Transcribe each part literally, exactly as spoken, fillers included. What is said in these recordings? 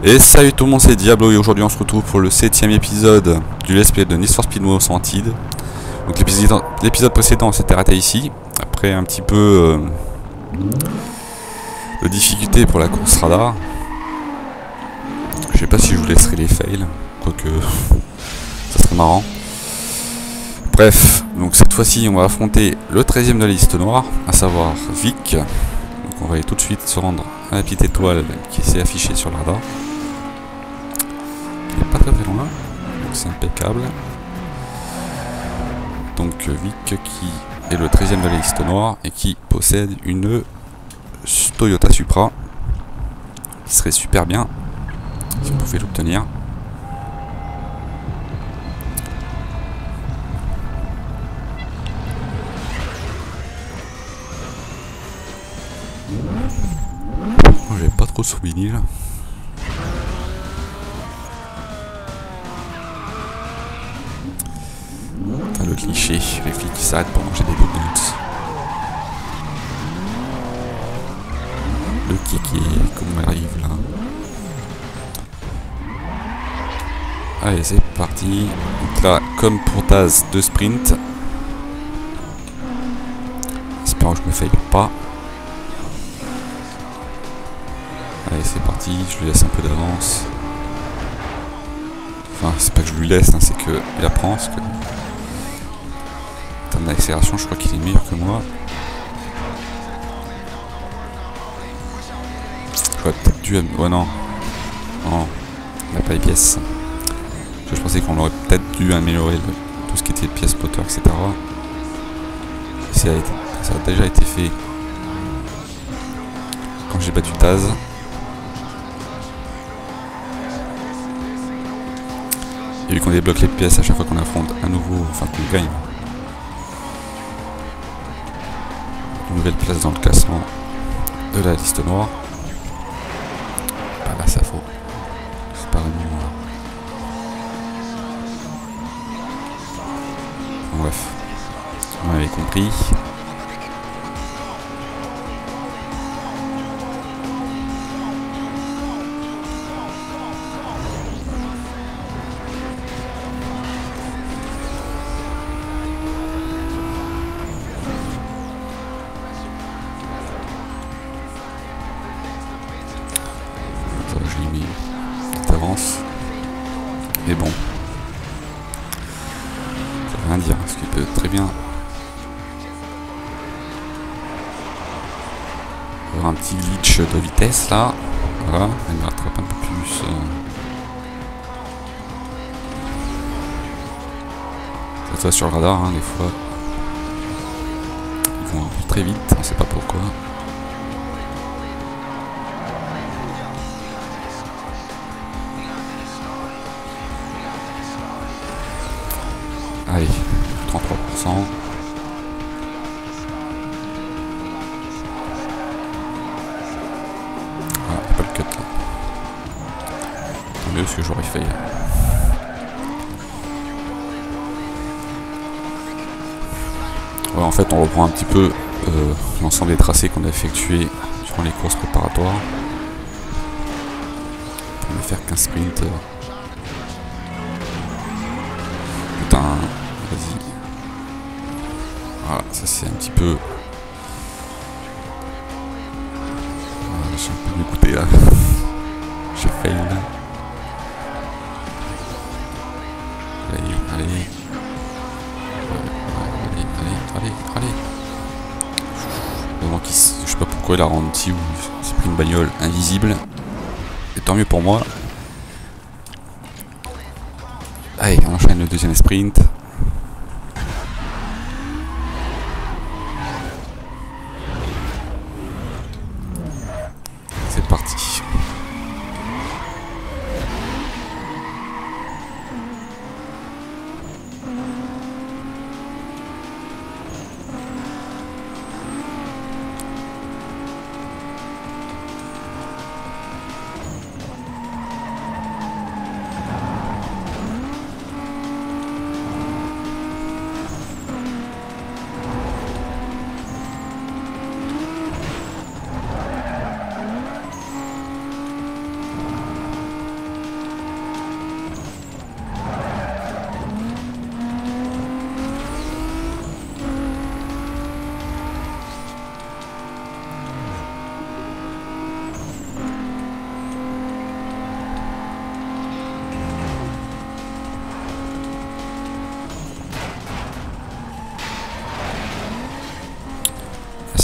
Et salut tout le monde, c'est Diablo et aujourd'hui on se retrouve pour le septième épisode du let's play de Need for Speed Most Wanted. Donc l'épisode précédent s'était raté ici, après un petit peu euh, de difficulté pour la course radar. Je sais pas si je vous laisserai les fails, quoique ça serait marrant. Bref, donc cette fois-ci on va affronter le treizième de la liste noire, à savoir Vic. Donc on va aller tout de suite se rendre à la petite étoile qui s'est affichée sur le radar. Il n'est pas très très loin, donc c'est impeccable. Donc Vic qui est le treizième de la liste noire et qui possède une Toyota Supra, qui serait super bien si on pouvait l'obtenir. Moi j'ai pas trop de souvenirs. Le cliché, les flics qui s'arrêtent pour manger des donuts. Le kiki, comment elle arrive là. Allez, c'est parti. Donc là, comme pour Taz, deux sprints. Espérons que je me faille pas. Allez, c'est parti. Je lui laisse un peu d'avance. Enfin, c'est pas que je lui laisse, hein, c'est que il apprend. Parce que en termes d'accélération, je crois qu'il est meilleur que moi. J'aurais peut-être dû... Ouais, non. Non, il n'a pas les pièces. Je pensais qu'on aurait peut-être dû améliorer le, tout ce qui était pièces spotter, et cetera. Ça a, été, ça a déjà été fait quand j'ai battu Taz. Et vu qu'on débloque les pièces à chaque fois qu'on affronte un nouveau, enfin qu'on gagne une nouvelle place dans le classement de la liste noire. Bah là ça faut. C'est pas vraiment. Bon, bref. On avait compris. Mais bon, ça veut rien dire, parce qu'il peut très bien avoir un petit glitch de vitesse là. Voilà, elle me rattrape un peu plus. Euh... Ça se voit sur le radar, hein, des fois. Ils vont très vite, on ne sait pas pourquoi. Allez, trente-trois pour cent. Voilà, il n'y a pas le cut là. Tant mieux parce que j'aurais failli. Ouais, en fait, on reprend un petit peu euh, l'ensemble des tracés qu'on a effectués durant les courses préparatoires. On va faire quinze sprints. Euh. Putain. Vas-y. Voilà, ça c'est un petit peu... Voilà, j'ai un peu m'écouter là. J'ai failli là. Allez, allez. Ouais, allez, allez, allez, allez. Vraiment qu'il s... Je sais pas pourquoi il a ralenti ou c'est pris une bagnole invisible. Et tant mieux pour moi. Allez, on enchaîne le deuxième sprint. C'est parti.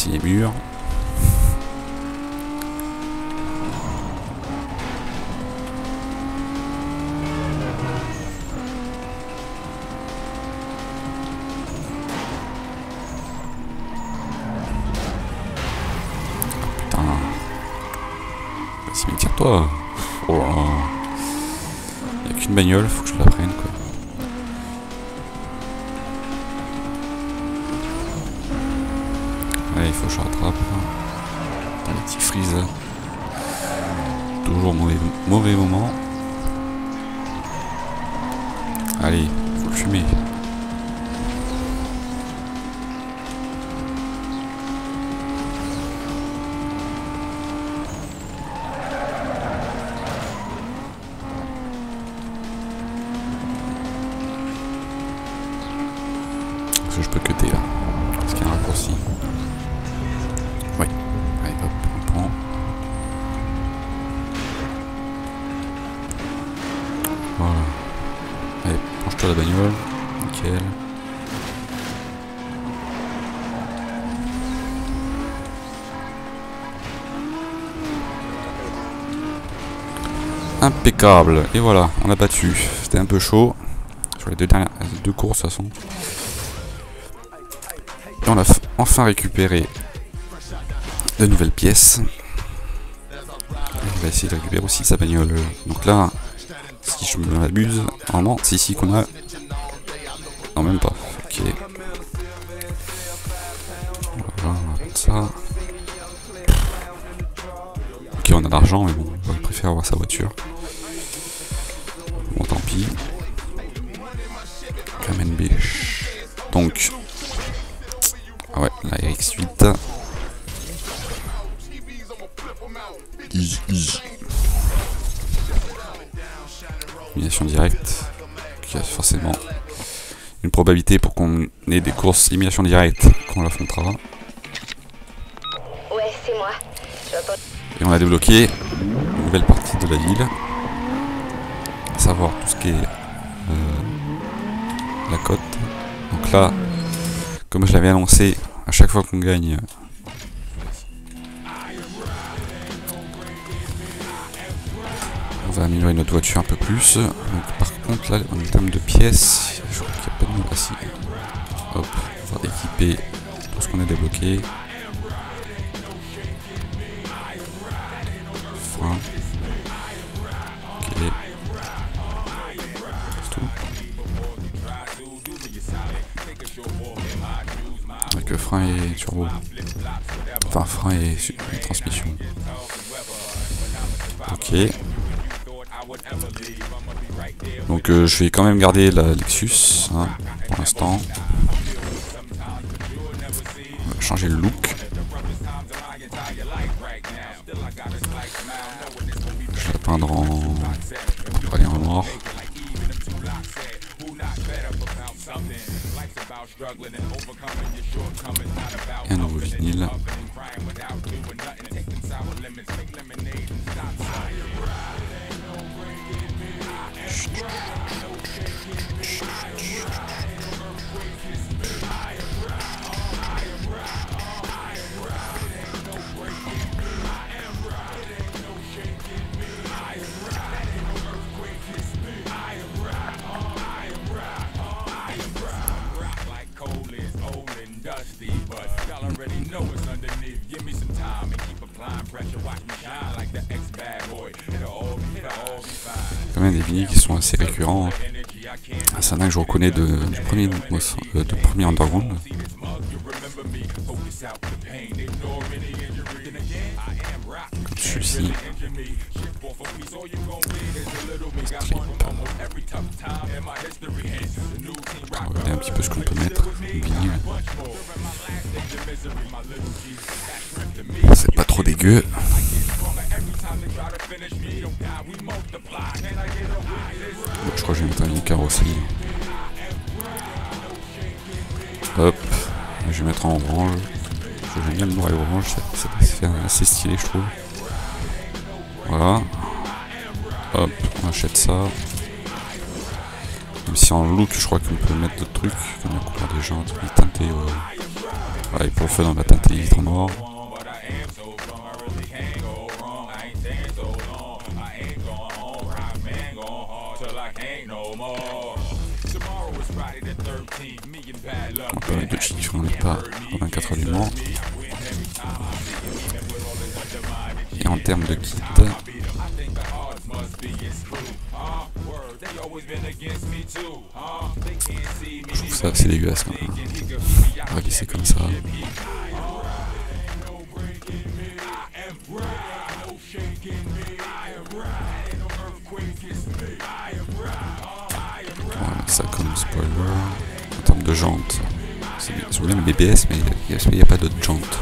aussi les murs. Putain. Vas-y, mais tire-toi. Oh là là. Il n'y a qu'une bagnole, faut que je la prenne quoi. Ouais, il faut que je rattrape. Dans les petits freeze. Toujours mauvais, mauvais moment. Allez, faut le fumer. Est-ce que je peux cutter là? Est-ce qu'il y a un raccourci? Oui. Allez hop, on prend. Voilà. Allez, penche-toi la bagnole. Nickel. Impeccable. Et voilà, on a battu. C'était un peu chaud. Sur les deux dernières les deux courses de toute façon. Et on a enfin récupéré de nouvelles pièces. On va essayer de récupérer aussi sa bagnole. Donc là, si je me m'abuse, normalement, c'est ici qu'on a... Non, même pas. Ok. Voilà, on va prendre ça. Ok, on a l'argent, mais bon, on préfère avoir sa voiture. Bon, tant pis. Kamen Beach. Donc... Ah ouais, la R X huit. Easy, easy. Élimination directe. Qui a forcément une probabilité pour qu'on ait des courses élimination directe qu'on l'affrontera. Ouais, c'est moi. Et on a débloqué une nouvelle partie de la ville. À savoir tout ce qui est euh, la côte. Donc là, comme je l'avais annoncé, à chaque fois qu'on gagne, on va améliorer notre voiture un peu plus. Donc, par contre, là, en termes de pièces, je crois qu'il n'y a pas de nouveau. Ah, si. Hop, on va équiper tout ce qu'on a débloqué. Frein. Ok. C'est tout. Avec le frein et turbo. Enfin, frein et, et transmission. Ok. Donc euh, je vais quand même garder la Lexus hein, pour l'instant. On va changer le look. Je vais la peindre en... On va aller en noir. Et un nouveau vinyle. Quand même des vinyles qui sont assez récurrents. C'est un que je reconnais de, du premier, euh, de premier Underground. Comme celui-ci. On va regarder un petit peu ce qu'on peut mettre. Vinyle. C'est pas trop dégueu. Bon, je crois que je vais mettre un mini carrosserie. Hop, je vais mettre en orange. J'aime bien le noir et orange, ça, ça, ça fait assez stylé, je trouve. Voilà. Hop, on achète ça. Même si en look, je crois qu'on peut mettre d'autres trucs, comme la couleur des jantes, les teinter. Ouais. Ouais, pour le fun, on va teinter les vitres en noir. On permet de cheat sur un pas à vingt-quatre heures du Mans. Et en termes de kit, je trouve ça assez dégueulasse quand même. On va glisser comme ça. On va mettre ça comme spoiler. En termes de jantes, ils sont bien le B B S, mais il n'y a pas d'autres jantes.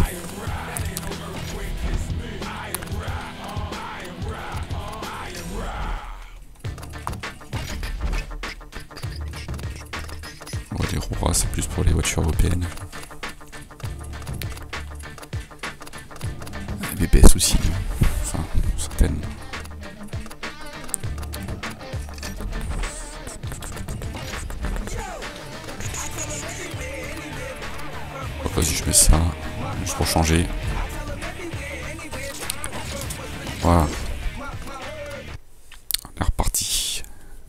Bon, les roues, c'est plus pour les voitures européennes. Les B B S aussi, enfin, certaines. Vas-y, je mets ça, juste pour changer. Voilà. On est reparti.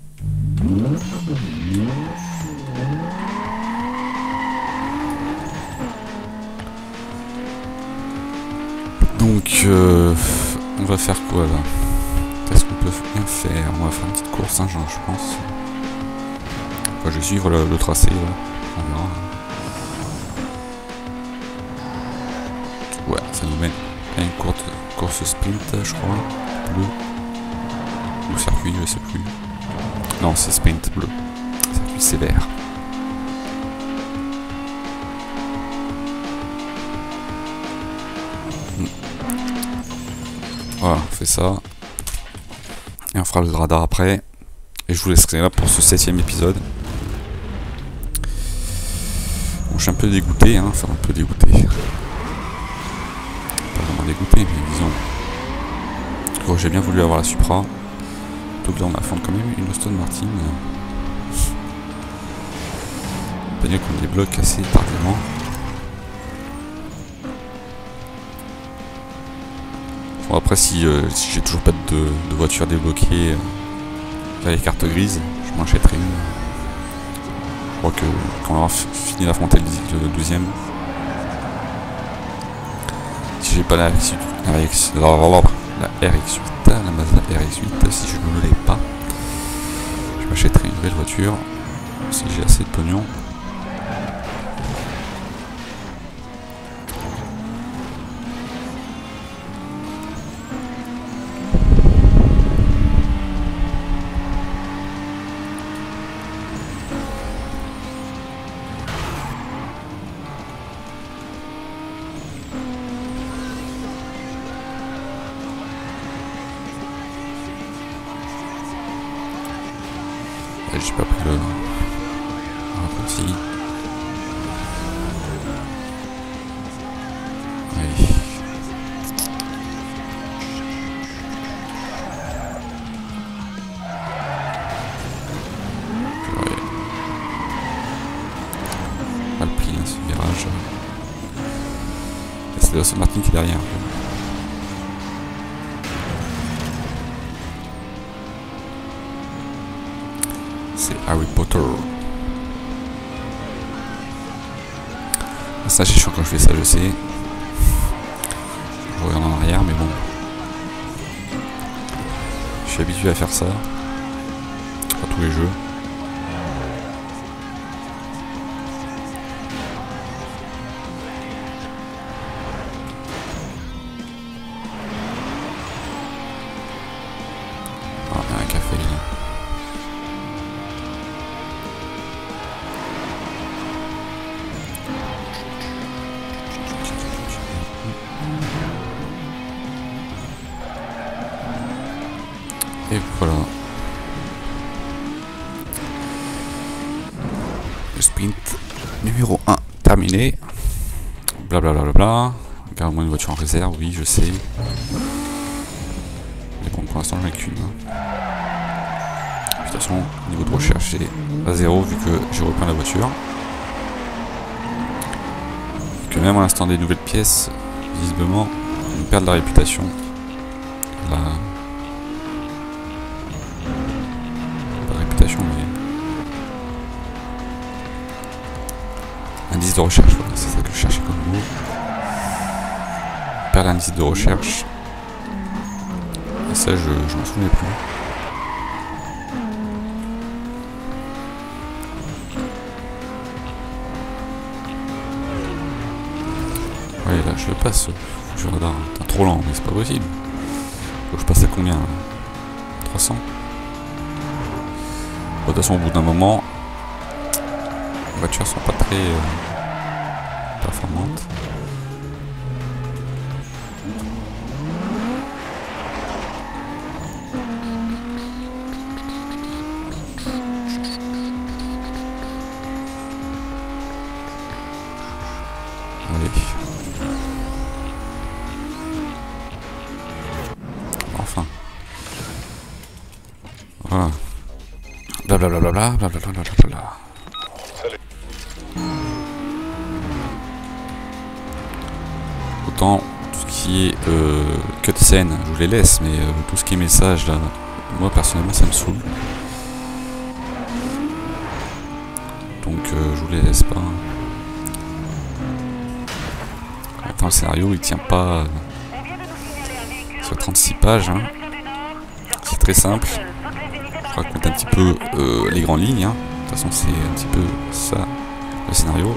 Donc, euh, on va faire quoi là? Qu'est-ce qu'on peut bien faire? On va faire une petite course, hein, genre, je pense. Enfin, je vais suivre le, le tracé, là. On verra. Ouais, ça nous mène à une courte course sprint, je crois, bleu. Ou circuit, je sais plus. Non, c'est sprint bleu. Circuit sévère. Hmm. Voilà, on fait ça. Et on fera le radar après. Et je vous laisserai là pour ce septième épisode. Bon, je suis un peu dégoûté, hein, enfin un peu dégoûté. Dégoûté, mais disons. Oh, j'ai bien voulu avoir la Supra. Donc là, on affronte quand même une Aston Martin. Une bagnole qu'on débloque assez tardivement. Bon, après, si, euh, si j'ai toujours pas de, de voiture débloquée, euh, les cartes grises, je m'en achèterai une. Je crois que quand on aura fini d'affronter le, le deuxième. Si j'ai pas la R X huit, la R X huit, la Mazda R X huit, si je ne l'ai pas, je m'achèterai une nouvelle voiture, si j'ai assez de pognon. J'ai pas pris le raccourci. Oui. Ouais. Pas le prix, hein, ce virage. C'est Aston Martin qui est derrière. C'est Harry Potter. Ça, c'est chiant quand je fais ça, je sais. Je regarde en arrière, mais bon. Je suis habitué à faire ça. Pas tous les jeux. Ah, il y a un café là. Et voilà. Le sprint numéro un terminé. Blablabla. Bla bla bla. Garde-moi une voiture en réserve, oui, je sais. Mais bon, pour l'instant, j'en ai qu'une. De toute façon, niveau de recherche, c'est à zéro vu que j'ai repris la voiture. Que même à l'instant des nouvelles pièces, visiblement, on perd de la réputation. La... Pas de réputation, mais... Indice de recherche, voilà, c'est ça que je cherchais comme mot. On perd l'indice de recherche. Et ça, je, je m'en souvenais plus. Ouais, là, je le passe. Je regarde, t'es trop lent, mais c'est pas possible. Faut que je passe à combien là? trois cents. Bon, de toute façon, au bout d'un moment, les voitures sont pas très euh, performantes. Allez. Enfin. Voilà. Blablabla, blablabla, blablabla. Autant tout ce qui est euh, cutscene, je vous les laisse, mais euh, tout ce qui est message là, moi personnellement ça me saoule. Donc euh, je vous les laisse pas. Attends, le scénario il tient pas euh, sur trente-six pages. Hein. C'est très simple. Je raconte un petit peu euh, les grandes lignes. Hein. De toute façon, c'est un petit peu ça le scénario.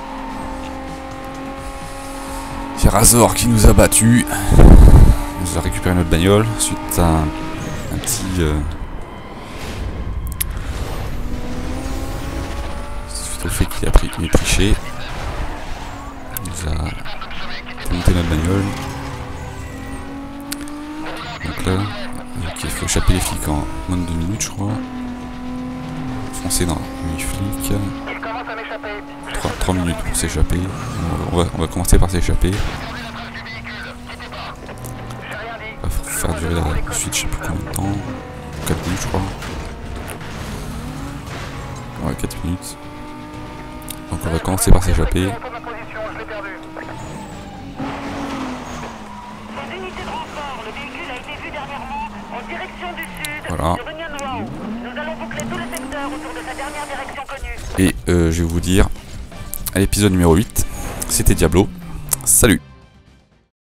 C'est Razor qui nous a battus. Il nous a récupéré notre bagnole suite à un, un petit. Euh, suite au fait qu'il a, pris, qu'il a triché. Il nous a monté notre bagnole. Donc là, il faut échapper les flics en moins de deux minutes, je crois. Foncer dans huit flics. trois minutes pour s'échapper. On va, on va commencer par s'échapper. On va faire durer la poursuite, je sais plus combien de temps. quatre minutes, je crois. Ouais, quatre minutes. Donc on va commencer par s'échapper. Voilà. Et euh, je vais vous dire, à l'épisode numéro huit, c'était Diablo. Salut!